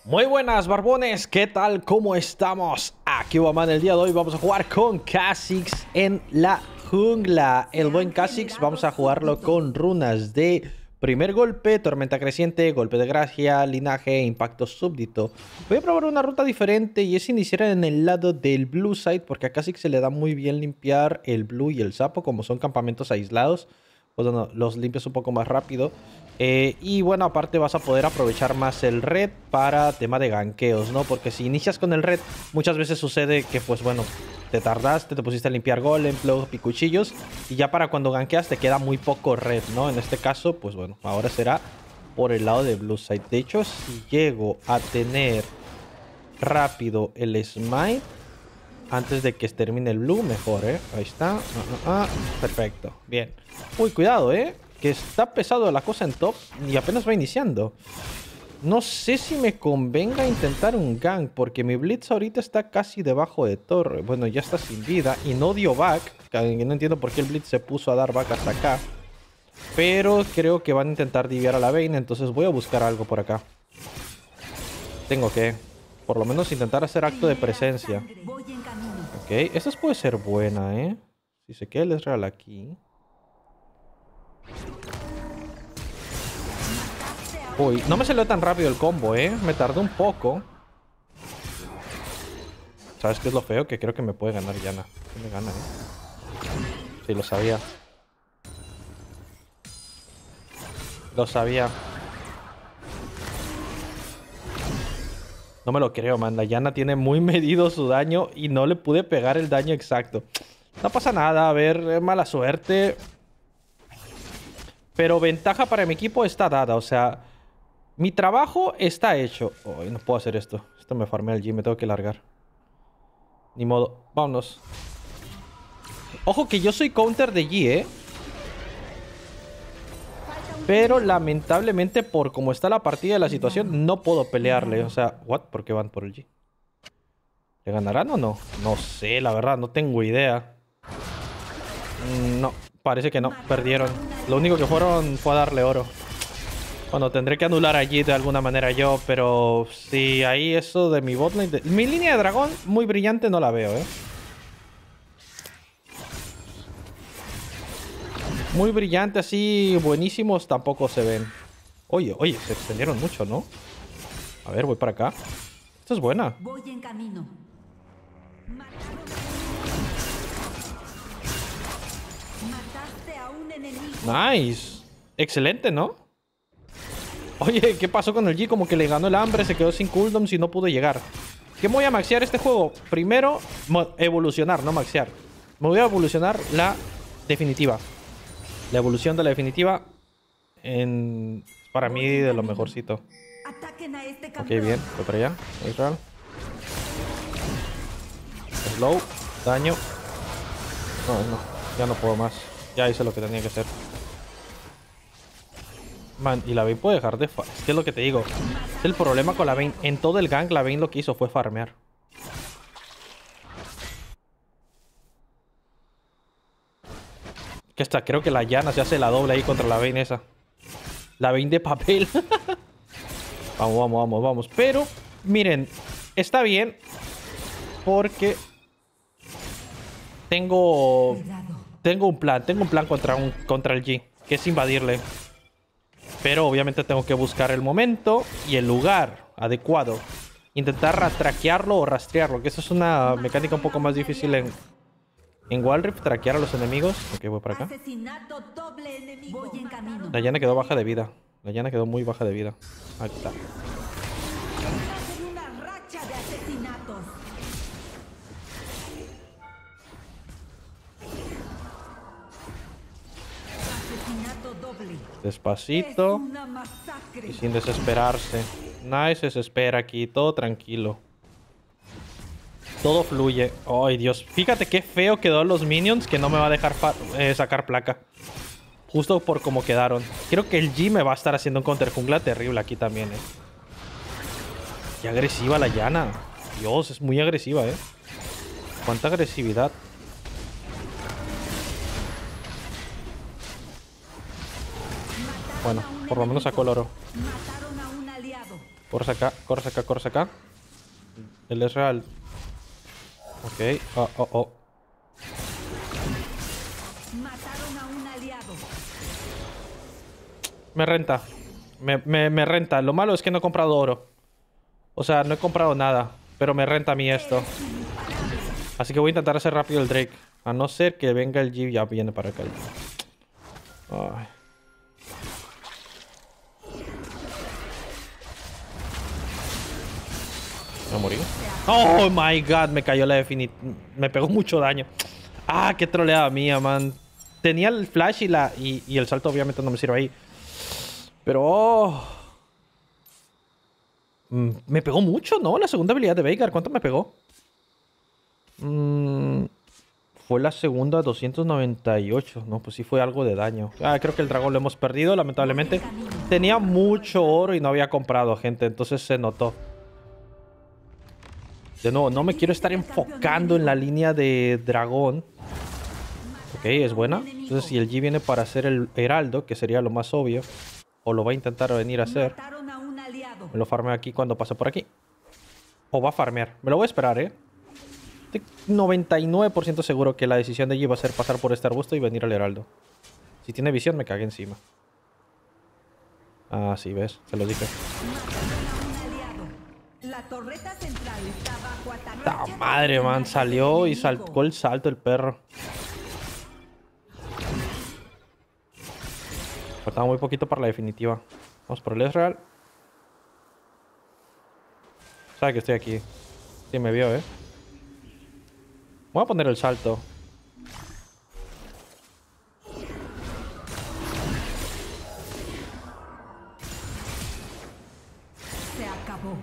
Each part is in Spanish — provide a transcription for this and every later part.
Muy buenas, barbones, ¿qué tal? ¿Cómo estamos? Aquí Waman. El día de hoy vamos a jugar con Kha'Zix en la jungla. El buen Kha'Zix vamos a jugarlo con runas de primer golpe, tormenta creciente, golpe de gracia, linaje, impacto súbdito. Voy a probar una ruta diferente y es iniciar en el lado del blue side, porque a Kha'Zix se le da muy bien limpiar el blue y el sapo, como son campamentos aislados. Pues bueno, los limpias un poco más rápido. Y bueno, aparte vas a poder aprovechar más el red para tema de ganqueos, ¿no? Porque si inicias con el red, muchas veces sucede que, pues bueno, te tardaste, te pusiste a limpiar golem, luego picuchillos, y ya para cuando ganqueas te queda muy poco red, ¿no? En este caso, pues bueno, ahora será por el lado de blue side. De hecho, si llego a tener rápido el smite antes de que termine el blue, mejor, ¿eh? Ahí está. Perfecto. Bien. Uy, cuidado, ¿eh? Que está pesado la cosa en top y apenas va iniciando. No sé si me convenga intentar un gank, porque mi Blitz ahorita está casi debajo de torre. Bueno, ya está sin vida y no dio back. No entiendo por qué el Blitz se puso a dar back hasta acá. Pero creo que van a intentar diviar a la Vayne, entonces voy a buscar algo por acá. Tengo que, por lo menos, intentar hacer acto de presencia. Ok, esta puede ser buena, ¿eh? Si se queda el Ezreal aquí. Uy, no me salió tan rápido el combo, ¿eh? Me tardó un poco. ¿Sabes qué es lo feo? Que creo que me puede ganar Yana. Me gana, ¿eh? Sí, lo sabía. Lo sabía. No me lo creo, man. La Yana tiene muy medido su daño y no le pude pegar el daño exacto. No pasa nada, a ver, mala suerte. Pero ventaja para mi equipo está dada, o sea, mi trabajo está hecho. Uy, no puedo hacer esto. Esto me farmea el G, me tengo que largar. Ni modo, vámonos. Ojo que yo soy counter de G, ¿eh? Pero lamentablemente por cómo está la partida y la situación, no puedo pelearle. O sea, ¿what? ¿Por qué van por el G? ¿Le ganarán o no? No sé, la verdad, no tengo idea. No, parece que no, perdieron. Lo único que fueron fue a darle oro. Bueno, tendré que anular allí de alguna manera yo, pero sí, ahí eso de mi botlane... Mi línea de dragón muy brillante no la veo, ¿eh? Muy brillante, así, buenísimos tampoco se ven. Oye, oye, se extendieron mucho, ¿no? A ver, voy para acá. Esta es buena. Voy en camino. Mataste a un enemigo. Nice. Excelente, ¿no? Oye, ¿qué pasó con el G? Como que le ganó el hambre, se quedó sin cooldowns y no pudo llegar. ¿Qué me voy a maxear este juego? Primero, evolucionar, no maxear. Me voy a evolucionar la definitiva. La evolución de la definitiva en... para mí de lo mejorcito. Ataquen a este Ok, campeón. bien. Voy para allá. Neutral. Slow. Daño. No, no. Ya no puedo más. Ya hice lo que tenía que hacer. Man, y la Vayne puede dejar de... Es que es lo que te digo. Es el problema con la Vayne. En todo el gank, la Vayne lo que hizo fue farmear. Que hasta creo que la Yana se hace la doble ahí contra la Vayne esa. La Vayne de papel. Vamos, vamos, vamos, vamos. Pero, miren, está bien. Porque tengo un plan. Tengo un plan contra el G. Que es invadirle. Pero obviamente tengo que buscar el momento y el lugar adecuado. Intentar traquearlo o rastrearlo. Que eso es una mecánica un poco más difícil en Wild Rift. Traquear a los enemigos. Ok, voy para acá. Asesinato doble enemigo. Voy en camino. La Yana quedó baja de vida. La Yana quedó muy baja de vida. Ahí está. Estás en una racha de asesinatos. Asesinato doble. Despacito. Es una masacre. Y sin desesperarse. Nadie se desespera aquí. Todo tranquilo. Todo fluye. Ay, Dios. Fíjate qué feo quedó los minions que no me va a dejar sacar placa. Justo por cómo quedaron. Creo que el G me va a estar haciendo un counter jungla terrible aquí también, ¿eh? Qué agresiva la Yana. Dios, es muy agresiva, ¿eh? Cuánta agresividad. Bueno, por lo menos sacó el oro. Mataron a un aliado. Corre acá, corre acá, corre acá. Él es real. Ok. Oh, oh, oh. Mataron a un aliado. Me renta. Me renta. Lo malo es que no he comprado oro. O sea, no he comprado nada. Pero me renta a mí esto. Así que voy a intentar hacer rápido el Drake. A no ser que venga el Jeep. Ya viene para acá. Ay. ¿Me morí? Oh my god, me cayó la definitiva. Me pegó mucho daño. Ah, qué troleada mía, man. Tenía el flash y el salto obviamente no me sirve ahí. Pero... oh. Me pegó mucho, ¿no? La segunda habilidad de Veigar. ¿Cuánto me pegó? Fue la segunda 298. No, pues sí fue algo de daño. Ah, creo que el dragón lo hemos perdido, lamentablemente. Tenía mucho oro y no había comprado, gente. Entonces se notó. De nuevo, no me quiero estar enfocando en la línea de dragón. Ok, es buena. Entonces si el G viene para hacer el heraldo, que sería lo más obvio, o lo va a intentar venir a hacer, Mataron a un aliado. me lo farmeo aquí cuando pase por aquí. O va a farmear. Me lo voy a esperar, Estoy 99% seguro que la decisión de G va a ser pasar por este arbusto y venir al heraldo. Si tiene visión, me cagué encima. Ah, sí, ves. Se lo dije. Mataron a un aliado. La torreta central está bajo ataque. ¡Ta madre, man! Salió y saltó el salto el perro. Faltaba muy poquito para la definitiva. Vamos por el Ezreal. Sabe que estoy aquí. Sí, me vio, Voy a poner el salto. Se acabó.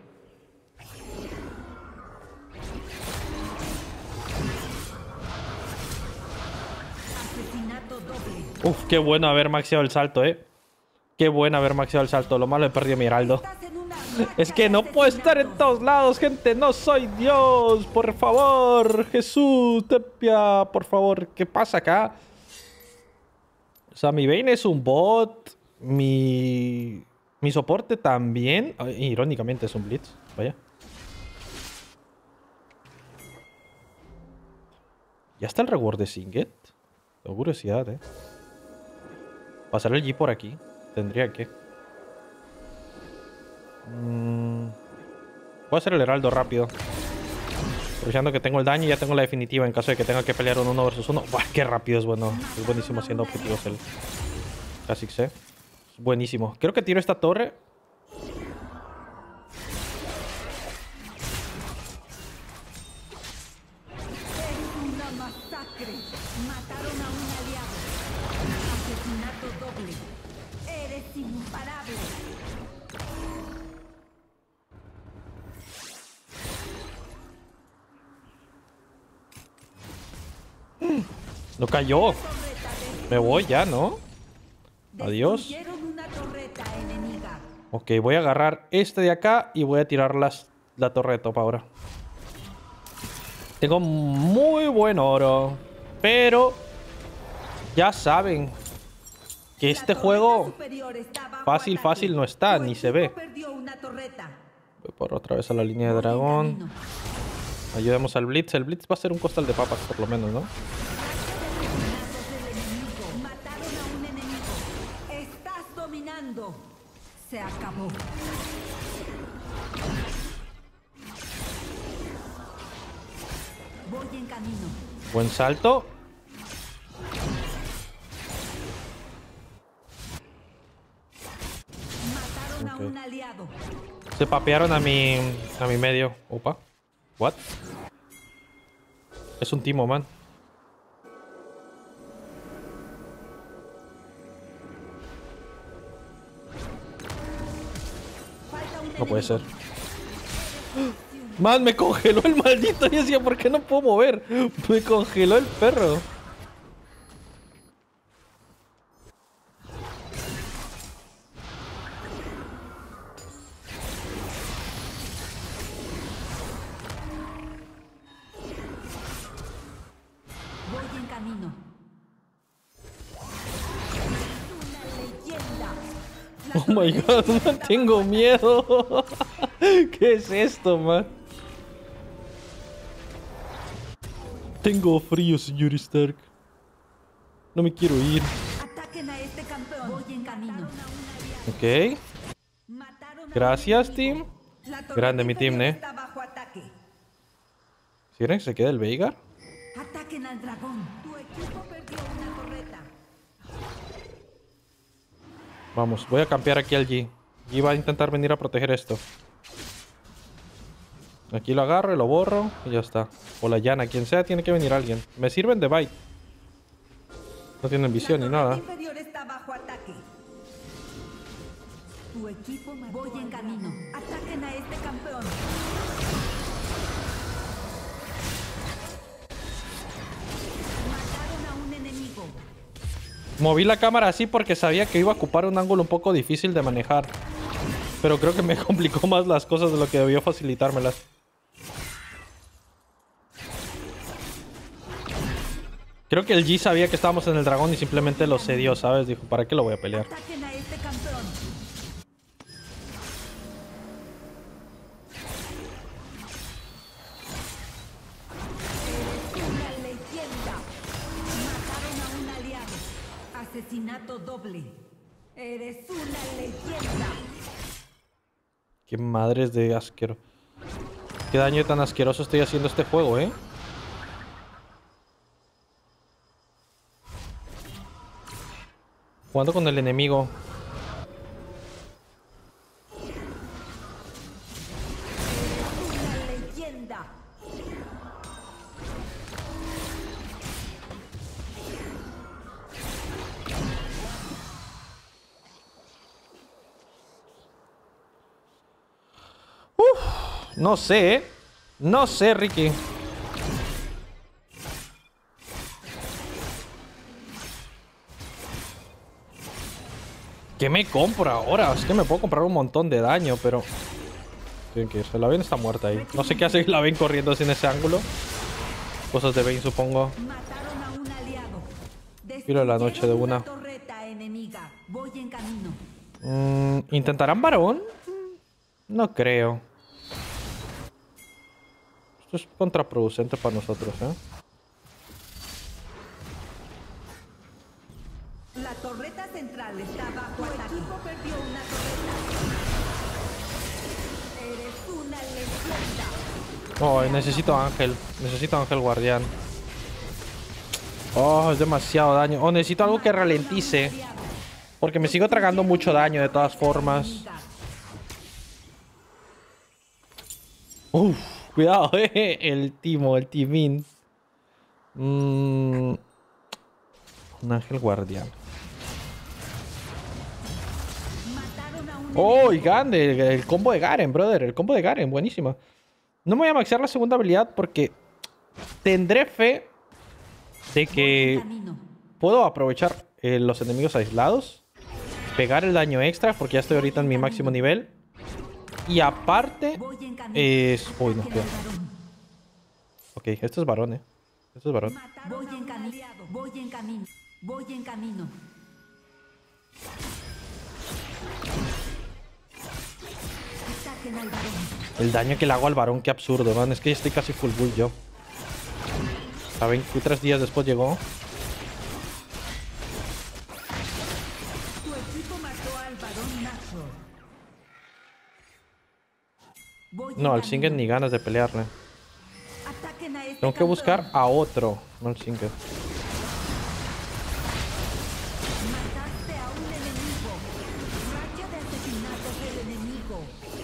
Asesinato doble. Uf, qué bueno haber maxeado el salto, Qué bueno haber maxeado el salto. Lo malo he perdido mi heraldo. Estás en una racha Es que no de puedo estar en asesinatos. todos lados, gente. No soy Dios. Por favor. Jesús, Tepia. Por favor. ¿Qué pasa acá? O sea, mi Vayne es un bot. Mi soporte también. Ay, irónicamente es un Blitz. Vaya. ¿Ya está el reward de Singed? Tengo curiosidad, Pasar el G por aquí. Tendría que. Voy a hacer el heraldo rápido. Aprovechando que tengo el daño y ya tengo la definitiva en caso de que tenga que pelear un 1 versus 1. ¡Buah, qué rápido es bueno! Es buenísimo haciendo objetivos el Kha'Zix, Es buenísimo. Creo que tiro esta torre. Es una masacre. Mataron a un aliado. Asesinato doble. Eres imparable. No cayó. Me voy ya, ¿no? Adiós. Destruyeron una torreta enemiga. Ok, voy a agarrar este de acá y voy a tirar la torre de top ahora. Tengo muy buen oro. Pero ya saben que este juego fácil no está, ni se ve. Voy por otra vez a la línea de dragón. Ayudemos al Blitz. El Blitz va a ser un costal de papas, por lo menos, ¿no? Mataron a un enemigo. Estás dominando. Se acabó. Voy en camino. Buen salto. Mataron a Ok. un aliado. Se papearon a mi medio. Opa. What? Es un timo, man. Falta un No puede enemigo. ser. Man, me congeló el maldito. Y decía, ¿por qué no puedo mover? Me congeló el perro. Voy en camino. Una leyenda. Oh my god, man, tengo miedo. ¿Qué es esto, man? Tengo frío, señor Stark. No me quiero ir. Ataquen a este campeón. Voy en camino. Ok. Gracias, team. Grande mi team, ¿eh? ¿Quieren que se quede el Veigar? Ataquen al dragón. Tu equipo perdió una torreta. Vamos, voy a campear aquí al G. G va a intentar venir a proteger esto. Aquí lo agarro y lo borro y ya está. O la llana, quien sea, tiene que venir alguien. Me sirven de bite. No tienen visión ni nada. Inferior está bajo ataque. Tu equipo voy en camino. Ataquen a este campeón. Mataron a un enemigo. Moví la cámara así porque sabía que iba a ocupar un ángulo un poco difícil de manejar. Pero creo que me complicó más las cosas de lo que debió facilitármelas. Creo que el G sabía que estábamos en el dragón y simplemente lo cedió, ¿sabes? Dijo, ¿para qué lo voy a pelear? Ataquen a este campeón. Eres una leyenda. Mataron a un aliado. Asesinato doble. Eres una leyenda. Qué madres de asquero. Qué daño tan asqueroso estoy haciendo a este juego, ¿eh? Jugando con el enemigo. Una leyenda. No sé, ¿eh? No sé, Ricky. ¿Qué me compro ahora? Es que me puedo comprar un montón de daño, pero... Tienen que irse. La Vayne está muerta ahí. No sé qué hace la Vayne corriendo así en ese ángulo. Cosas de Vayne, supongo. Mataron a un aliado. Tiro la noche de una. Torreta enemiga. Voy en camino. ¿Intentarán varón? No creo. Esto es contraproducente para nosotros, ¿eh? La torreta central está bajo ataque. Tu equipo perdió una torreta. Eres una leyenda. Oh, necesito ángel. Necesito ángel guardián. Oh, es demasiado daño. Oh, necesito algo que ralentice. Porque me sigo tragando mucho daño de todas formas. Uf, cuidado, el timo, el timín. Un ángel guardián. Oh, y Gande, el combo de Garen, brother. El combo de Garen, buenísima. No me voy a maxear la segunda habilidad porque tendré fe de que puedo aprovechar los enemigos aislados, pegar el daño extra porque ya estoy ahorita en mi máximo nivel. Y aparte es... Uy, no, cuidado. Ok, esto es varón, Esto es varón. Voy en camino. Voy en camino. Voy en camino. Ataquen al varón. El daño que le hago al varón, qué absurdo, man. Es que ya estoy casi full bull yo. ¿Saben? 3 días después llegó. Tu equipo mató al varón Nashor. No, al Singen ni ganas de pelearle. Ataquen a este Tengo que buscar a otro, no al Singen. Mataste a un enemigo. Rayo de asesinato del enemigo.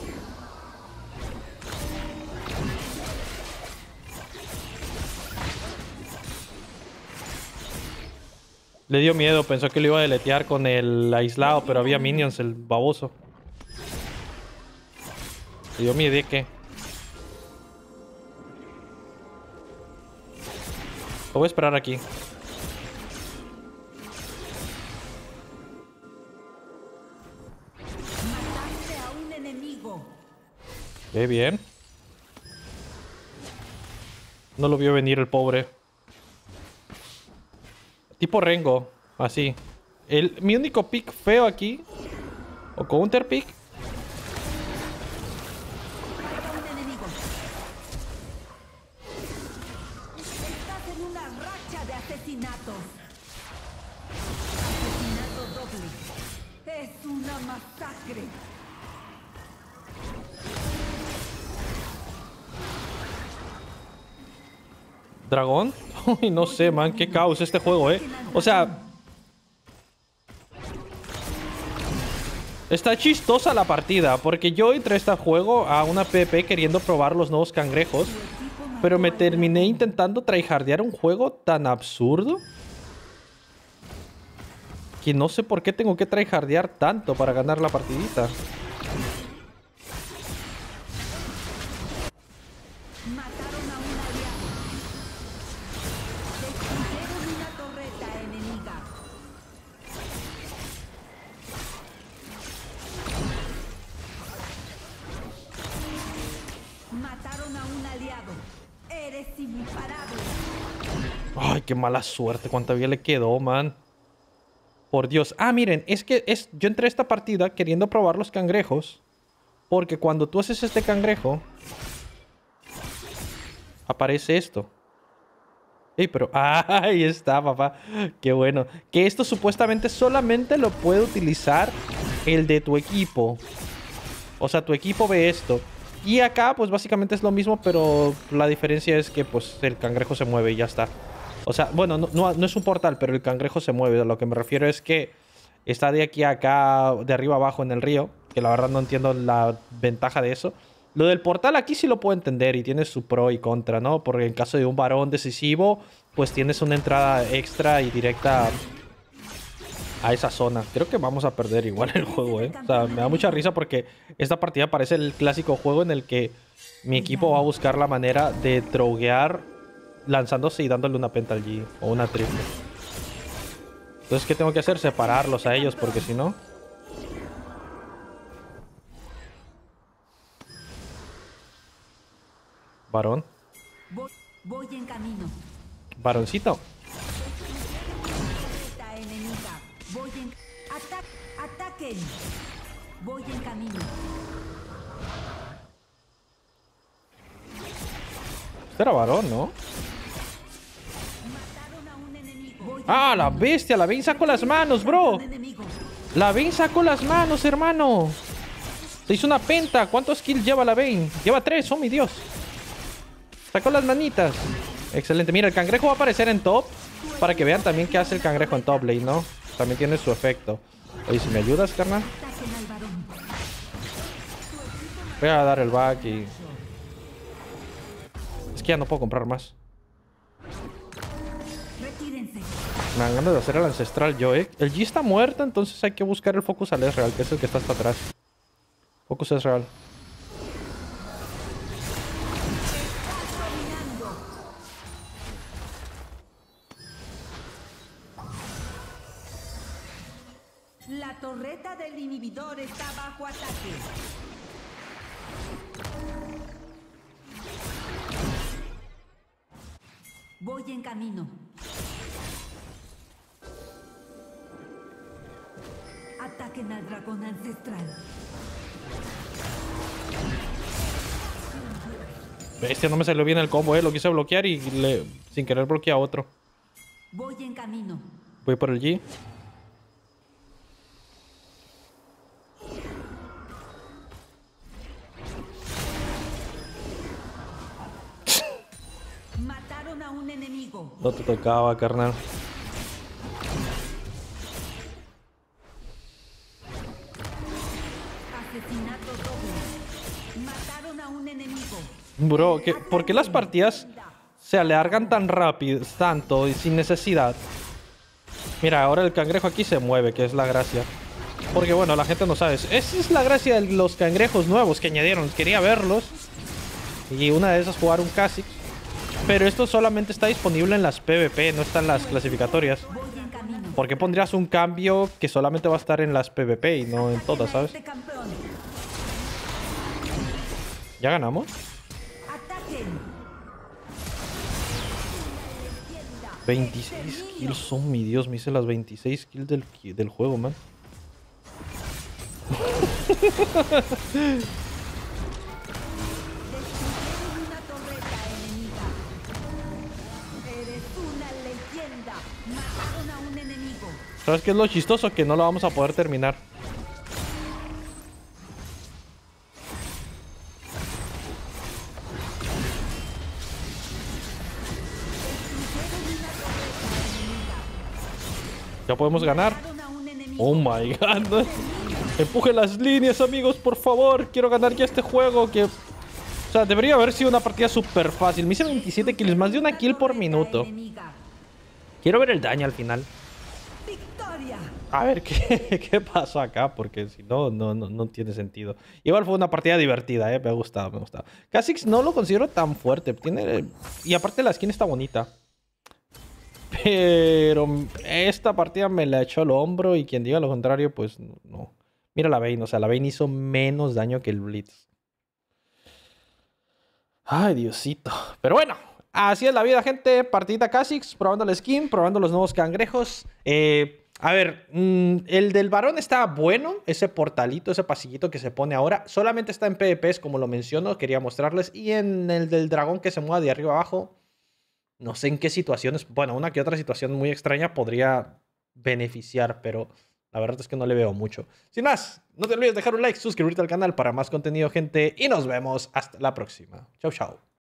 Le dio miedo, pensó que lo iba a deletear con el aislado, pero había minions, el baboso. Le dio miedo de qué. Lo voy a esperar aquí. Mataste a un enemigo. Qué bien. No lo vio venir el pobre. Tipo Rengo, así. Mi único pick feo aquí O counter pick. Mata a un enemigo. Estás en una racha de asesinatos. Asesinato doble. Es una masacre. ¿Dragón? Uy, no sé, man. Qué caos este juego, O sea... Está chistosa la partida, porque yo entré a este juego a una PvP queriendo probar los nuevos cangrejos, pero me terminé intentando tryhardear un juego tan absurdo que no sé por qué tengo que tryhardear tanto para ganar la partidita. Mataron a un aliado. Destruyeron una torreta enemiga. Mataron a un aliado. Eres imparable. Ay, qué mala suerte. ¿Cuánta vida le quedó, man? Por Dios. Ah, miren, yo entré a esta partida queriendo probar los cangrejos. Porque cuando tú haces este cangrejo, aparece esto. Ey, pero... Ah, ahí está, papá. Qué bueno. Que esto supuestamente solamente lo puede utilizar el de tu equipo. O sea, tu equipo ve esto. Y acá, pues básicamente es lo mismo, pero la diferencia es que pues el cangrejo se mueve y ya está. O sea, bueno, no es un portal, pero el cangrejo se mueve. A lo que me refiero es que está de aquí a acá, de arriba abajo en el río. Que la verdad no entiendo la ventaja de eso. Lo del portal aquí sí lo puedo entender y tiene su pro y contra, ¿no? Porque en caso de un varón decisivo, pues tienes una entrada extra y directa a esa zona. Creo que vamos a perder igual el juego, O sea, me da mucha risa porque esta partida parece el clásico juego en el que mi equipo va a buscar la manera de troguear lanzándose y dándole una penta al G o una triple. Entonces, ¿qué tengo que hacer? Separarlos a ellos porque si no... Varón. Voy en camino. Varoncito. Torreta enemiga. Ataquen. Voy en camino. Este era varón, ¿no? Mataron a un enemigo. ¡Ah, la bestia! La Vayne sacó las manos, bro. La Vayne sacó las manos, hermano. Se hizo una penta. ¿Cuántos kills lleva la Vayne? Lleva 3, oh mi Dios. Sacó las manitas. Excelente. Mira, el cangrejo va a aparecer en top. Para que vean también qué hace el cangrejo en top lane, ¿no? También tiene su efecto. Oye, si me ayudas, carnal. Voy a dar el back y... Es que ya no puedo comprar más. Retírense. Me dan ganas de hacer el ancestral yo, El G está muerto, entonces hay que buscar el Focus al Ezreal, que es el que está hasta atrás. Focus Ezreal. La torreta del inhibidor está bajo ataque. Voy en camino. Ataquen al dragón ancestral. Bestia, no me salió bien el combo, Lo quise bloquear y sin querer bloqueé a otro. Voy en camino. Voy por el G. Mataron a un enemigo. No te tocaba, carnal. Asesinato doble. Mataron a un enemigo. Bro, ¿por qué las partidas se alargan tan rápido, tanto y sin necesidad? Mira, ahora el cangrejo aquí se mueve, que es la gracia. Porque bueno, la gente no sabe. Esa es la gracia de los cangrejos nuevos que añadieron. Quería verlos. Y una de esas jugar un Kha'Zix. Pero esto solamente está disponible en las PvP, no está en las clasificatorias. Voy en camino. ¿Por qué pondrías un cambio que solamente va a estar en las PvP y no en todas, sabes? Este campeón. ¿Ya ganamos? Ataquen. 26 kills, oh mi Dios, me hice las 26 kills del juego, man. Destruyeron una torreta enemiga. Eres una leyenda. Mataron a un enemigo. ¿Sabes qué es lo chistoso? Que no lo vamos a poder terminar. Ya podemos ganar. Mataron a un enemigo. Oh my god. Empuje las líneas, amigos, por favor. Quiero ganar ya este juego. Que... O sea, debería haber sido una partida súper fácil. Me hice 27 kills, más de una kill por minuto. Quiero ver el daño al final. Victoria. A ver qué pasó acá, porque si no, no tiene sentido. Igual fue una partida divertida, me ha gustado, me ha gustado. Kha'Zix no lo considero tan fuerte. Y aparte la skin está bonita. Pero esta partida me la echó al hombro y quien diga lo contrario, pues no. Mira la Vayne, o sea, la Vayne hizo menos daño que el Blitz. Ay, Diosito. Pero bueno, así es la vida, gente. Partidita Kha'Zix, probando la skin, probando los nuevos cangrejos. A ver, el del varón está bueno. Ese portalito, ese pasillito que se pone ahora. Solamente está en PvPs, como lo menciono. Quería mostrarles. Y en el del dragón que se mueva de arriba abajo. No sé en qué situaciones. Bueno, una que otra situación muy extraña podría beneficiar, pero la verdad es que no le veo mucho. Sin más, no te olvides dejar un like, suscribirte al canal para más contenido, gente. Y nos vemos hasta la próxima. Chau, chau.